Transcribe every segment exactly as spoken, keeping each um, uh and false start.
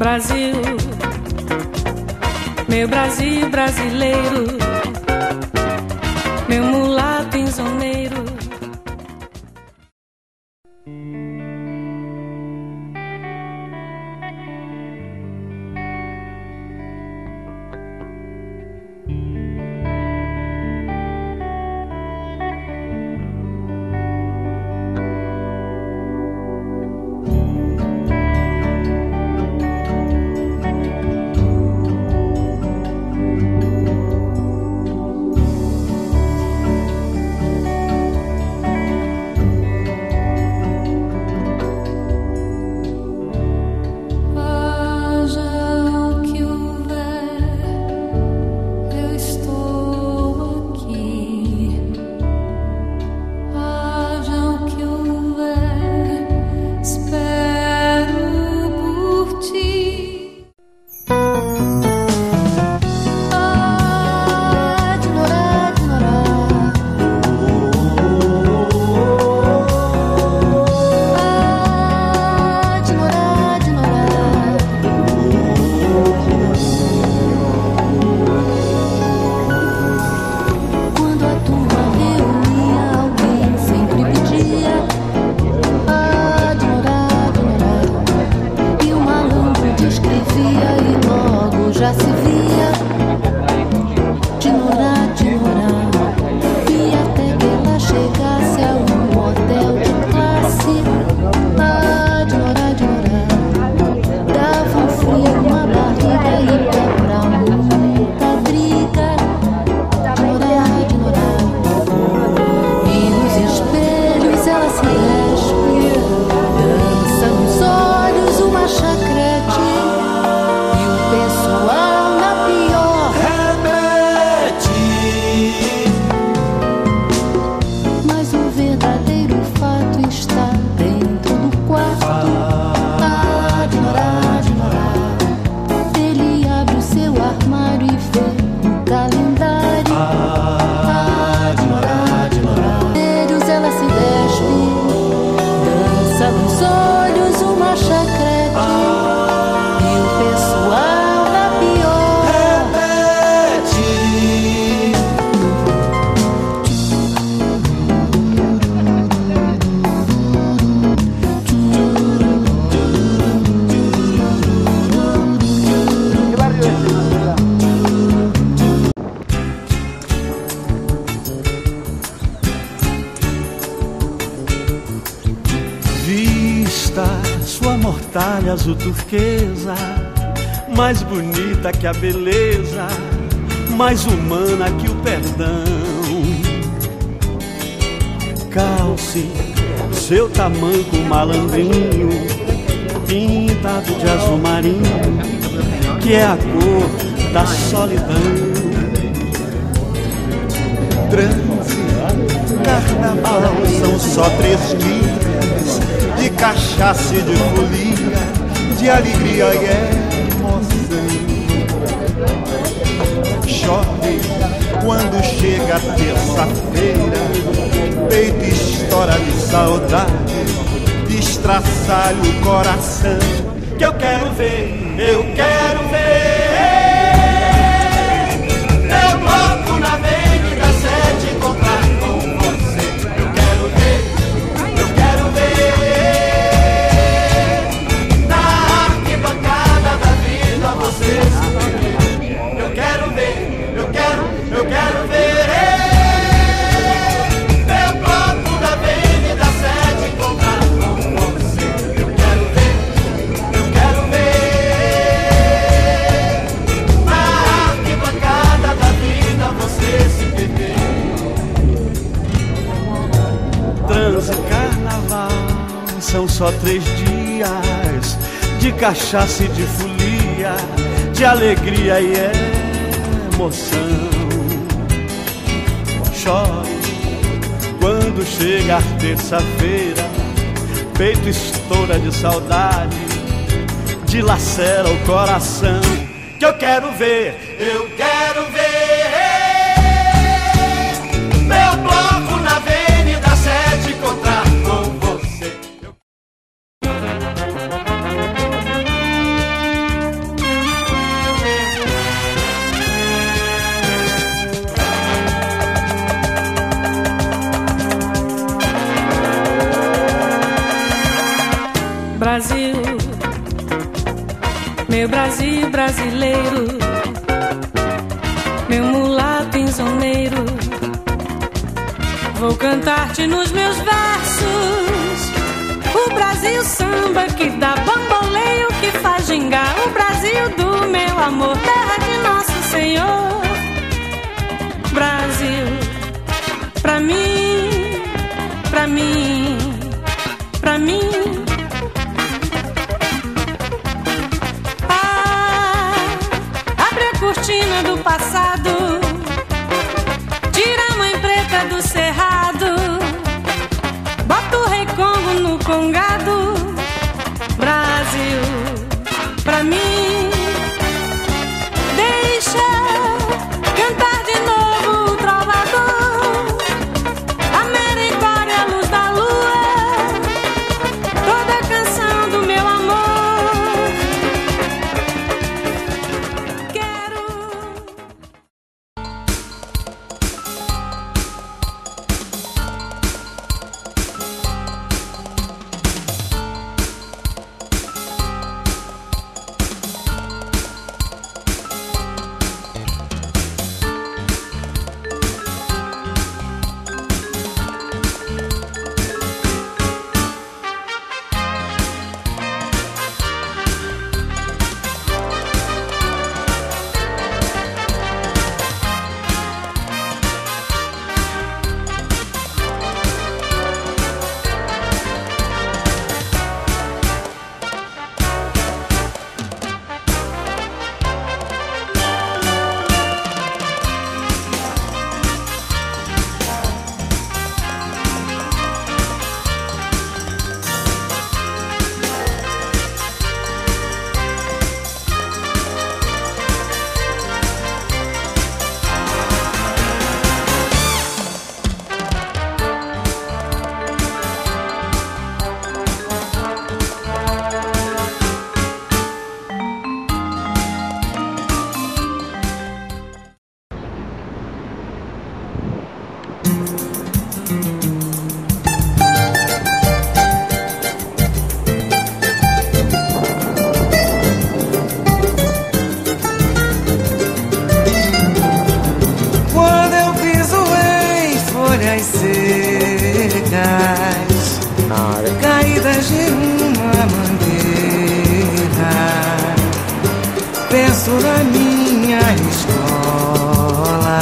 Brasil, meu Brasil brasileiro, meu mulato insoneiro. Sua mortalha azul turquesa, mais bonita que a beleza, mais humana que o perdão. Calce seu tamanco malandrinho, pintado de azul marinho, que é a cor da solidão. Transe, carnaval, são só três dias de cachaça e de folia, de alegria e emoção. Chore quando chega a terça-feira, peito estoura de saudade, destraçalha o coração. Que eu quero ver, eu quero ver teu bloco na Avenida Sete encontrar com você. Eu quero ver, eu quero ver na arquibancada da vida você se ver. Eu quero ver, eu quero, eu quero ver teu bloco na Avenida Sete encontrar com você. Eu quero ver, eu quero ver na arquibancada da vida você se perder. Transe, carnaval, são só três dias de cachaça e de folia, de alegria e emoção. Chore quando chega a terça-feira, peito estoura de saudade, dilacera o coração. Que eu quero ver, eu quero ver meu bloco na Avenida Sete encontrar com você. meu Brasil brasileiro, meu mulato insoneiro. Vou cantar-te nos meus versos o Brasil samba que dá bamboleio, que faz gingar. O Brasil do meu amor, terra de nosso Senhor. Brasil, pra mim, pra mim, pra mim. Ah, abre a cortina do passado, tira a mãe preta do cerrado, bota o rei Congo no congado. Brasil, pra mim, deixa cantar de novo o trovador, a meritória, a luz da lua, toda a canção do meu amor. Quero. Caídas de uma mangueira, penso na minha escola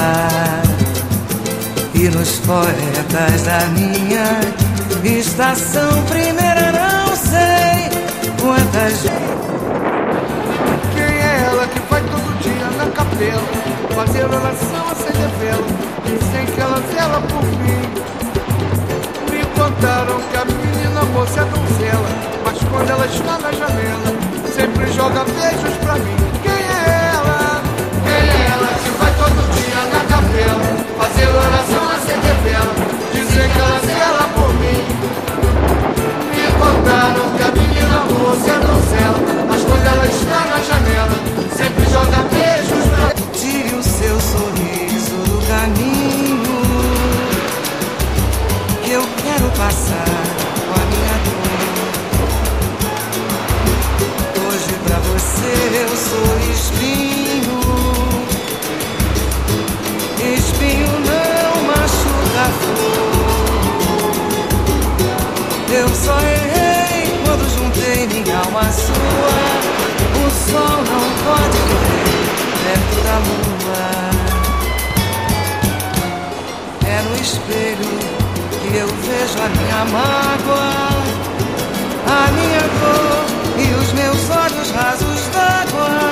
e nos poetas da minha estação primeira. Não sei quantas. Quem é ela que vai todo dia na capela fazer oração a sem vela? Dizem que ela zela por mim. Me contaram que a menina moça é donzela, mas quando ela está na janela sempre joga beijos pra mim. Quem é ela? Quem é ela que vai todo dia na capela fazer oração a sem vela? Dizem que ela zela por mim. Me contaram que a menina moça é donzela, mas quando ela está na janela sempre joga beijos pra mim. Tire o seu sorriso do caminho, que eu quero passar com a minha dor. Hoje pra você eu sou espinho. Espinho não machuca a flor. Eu só errei quando juntei minha alma à sua. O sol não pode correr perto da lua. É no espelho que eu vejo a minha mágoa, a minha dor e os meus olhos rasos d'água.